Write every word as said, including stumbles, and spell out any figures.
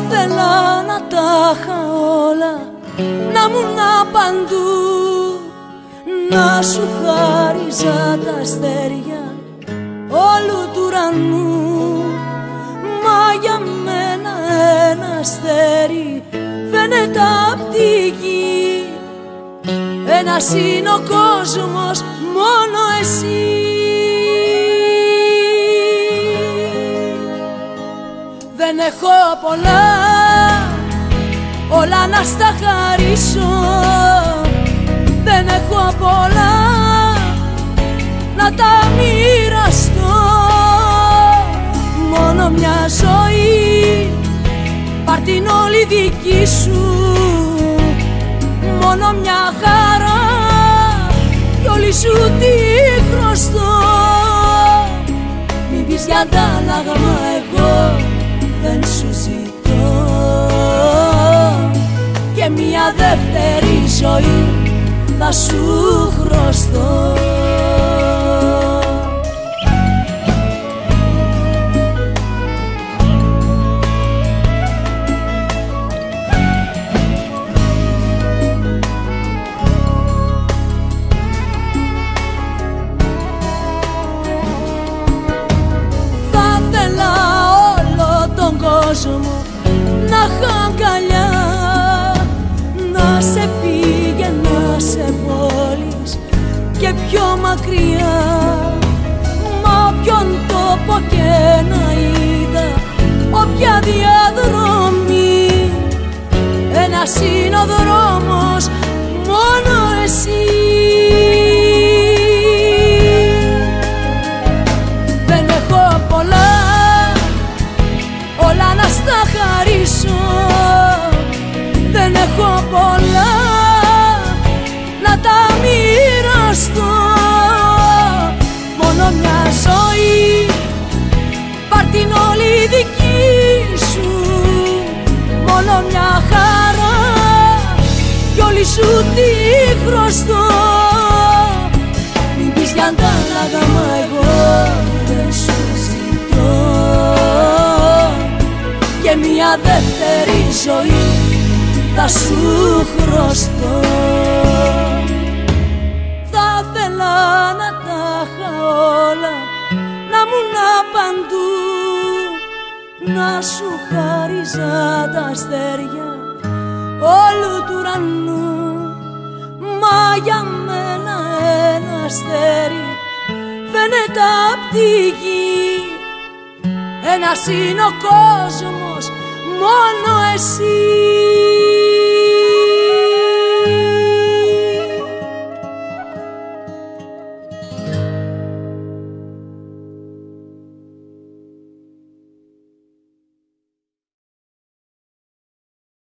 ήθελα να τα είχα όλα, να ήμουν παντού, να σου χάριζα τα αστέρια όλου του ουρανού. Μα για μένα ένα αστέρι φαίνεται απ' τη γη. Ένας είναι ο κόσμος, μόνο εσύ. Δεν έχω πολλά, όλα να στα χαρίσω. Δεν έχω πολλά, να τα μοιραστώ. Μόνο μια ζωή, πάρ' την όλη δική σου. Μόνο μια χαρά, κι όλη σου τη χρωστώ. Μην πεις για αντάλλαγμα, εγώ δεν σου ζητώ. Και μια δεύτερη ζωή θα σου χρωστώ. Θα ήθελα όλο τον κόσμο να είχα αγκαλιά, να σε πήγαινα σε πόλεις και πιο μακριά. Μα όποιον τόπο και να είδα, όποια διαδρομή, ένας είναι ο δρόμος, μόνο εσύ. Δεν έχω πολλά, όλα να στα χαρίσω. Δεν έχω πολλά, να τα μοιραστώ. Μόνο μια ζωή, πάρ' την όλη δική σου. Μόνο μια χαρά, κι όλη σου τη χρωστώ. Μην πεις για αντάλλαγμα, εγώ δεν σου ζητώ. Και μια δεύτερη ζωή θα σου χρωστώ. Θα ήθελα να τα είχα όλα, να ήμουν παντού, να σου χάριζα τα αστέρια όλου του ουρανού. Μα για μένα ένα αστέρι φαίνεται απ' τη γη. Ένας είναι ο κόσμος, μόνο εσύ.